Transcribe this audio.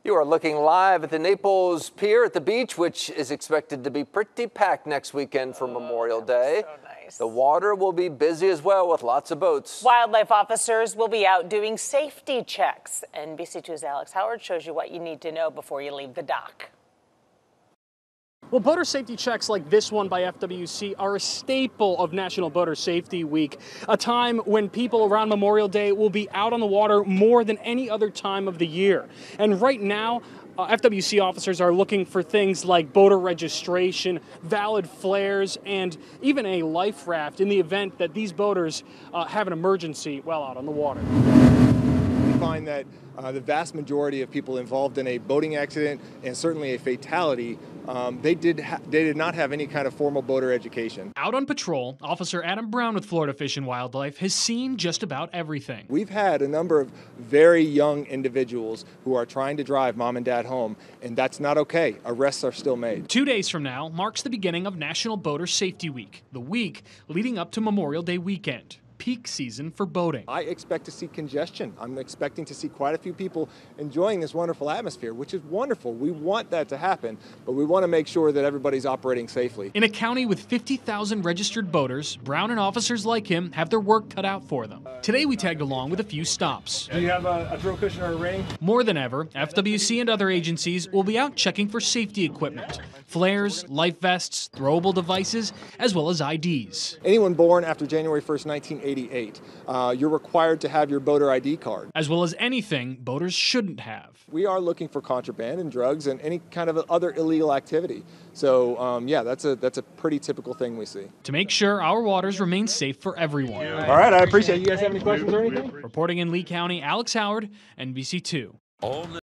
You are looking live at the Naples Pier at the beach, which is expected to be pretty packed next weekend for Memorial Day. So nice. The water will be busy as well with lots of boats. Wildlife officers will be out doing safety checks. NBC2's Alex Howard shows you what you need to know before you leave the dock. Well, boater safety checks like this one by FWC are a staple of National Boater Safety Week, a time when people around Memorial Day will be out on the water more than any other time of the year. And right now, FWC officers are looking for things like boater registration, valid flares, and even a life raft in the event that these boaters have an emergency while out on the water. We find that the vast majority of people involved in a boating accident and certainly a fatality, they did not have any kind of formal boater education. Out on patrol, Officer Adam Brown with Florida Fish and Wildlife has seen just about everything. We've had a number of very young individuals who are trying to drive mom and dad home, and that's not okay. Arrests are still made. 2 days from now marks the beginning of National Boater Safety Week, the week leading up to Memorial Day weekend. Peak season for boating. I expect to see congestion. I'm expecting to see quite a few people enjoying this wonderful atmosphere, which is wonderful. We want that to happen, but we want to make sure that everybody's operating safely. In a county with 50,000 registered boaters, Brown and officers like him have their work cut out for them. Today we tagged along with a few stops. Do you have a throw cushion or a ring? More than ever, FWC and other agencies will be out checking for safety equipment, flares, life vests, throwable devices, as well as IDs. Anyone born after January 1st, 1988, you're required to have your boater ID card. As well as anything boaters shouldn't have. We are looking for contraband and drugs and any kind of other illegal activity. So, yeah, that's a pretty typical thing we see. To make sure our waters remain safe for everyone. All right, I appreciate it. You guys have any questions or anything? Reporting in Lee County, Alex Howard, NBC2.